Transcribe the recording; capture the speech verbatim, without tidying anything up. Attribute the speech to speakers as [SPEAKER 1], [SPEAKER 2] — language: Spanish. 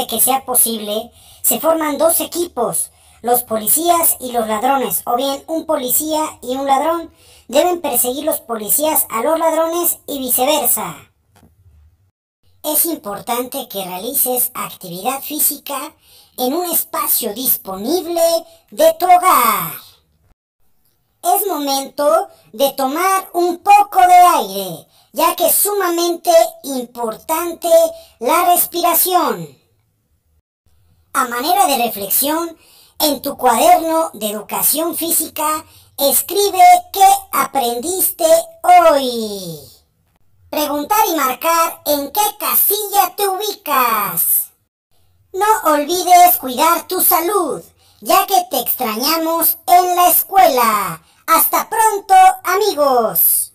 [SPEAKER 1] que sea posible, se forman dos equipos, los policías y los ladrones, o bien un policía y un ladrón. Deben perseguir los policías a los ladrones y viceversa. Es importante que realices actividad física en un espacio disponible de tu hogar. Es momento de tomar un poco de aire, ya que es sumamente importante la respiración. A manera de reflexión, en tu cuaderno de educación física, escribe qué aprendiste hoy. Preguntar y marcar en qué casilla te ubicas. No olvides cuidar tu salud, ya que te extrañamos en la escuela. ¡Hasta pronto, amigos!